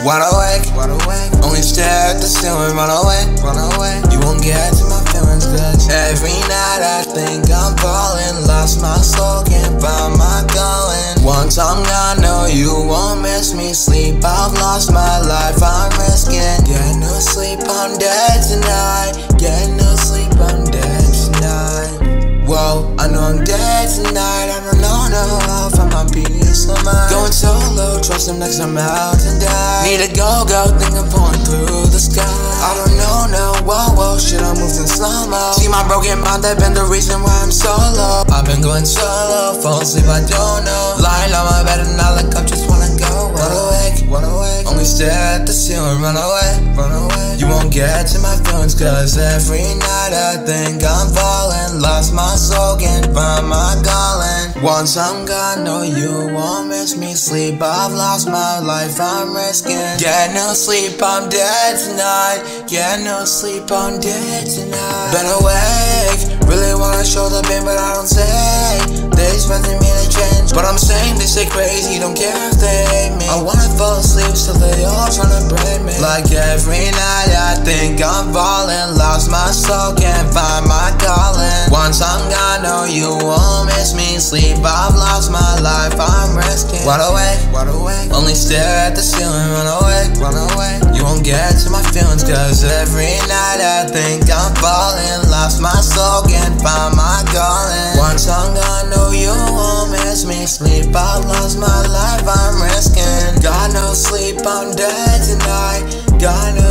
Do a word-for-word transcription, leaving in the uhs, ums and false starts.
wide awake, wide awake. Only stare at the ceiling, run away, run away. You won't get to my feelings, cause every night I think I'm falling. Lost my soul, can't find my going. Once I'm gone, no, you won't miss me. Sleep, I've lost my life, I'm risking. Get no sleep, I'm dead tonight. Get no sleep, I'm dead tonight. Whoa, I know I'm dead tonight. I don't know, no, I'll find my peace of mind. Going solo, trust him next time out and die. Need a go-go, think I'm pulling through the sky. I don't know, no, whoa, whoa, shit, I moved in slow-mo. See my broken mind, that been the reason why I'm solo. I've been going solo, fall asleep, I don't know. Lying on my bed and I look up, just wanna go. Run awake, run awake. Only stare at the ceiling, run away, run away. You won't get to my feelings, cause every night I think I'm falling. Lost my soul, can't find my calling. Once I'm gone, no, you won't miss me. Sleep, I've lost my life, I'm risking. Get no sleep, I'm dead tonight. Get no sleep, I'm dead tonight. Been awake, really wanna show the pain, but I don't say. They expecting me to change, but I'm saying they say crazy, don't care if they hate me. I wanna fall asleep, so they all tryna break me. Like every night I think I'm falling. Lost my soul, can't find my calling. Once I'm gone, no, you won't miss me. Sleep, I've lost my life, I'm risking. Wide awake, wide awake. Only stare at the ceiling, run away, run away. You won't get to my feelings, cause every night I think I'm falling. Lost my soul, can't find my calling. Once I'm gone, no, you won't miss me. Sleep, I've lost my life, I'm risking. Got no sleep, I'm dead tonight. Got no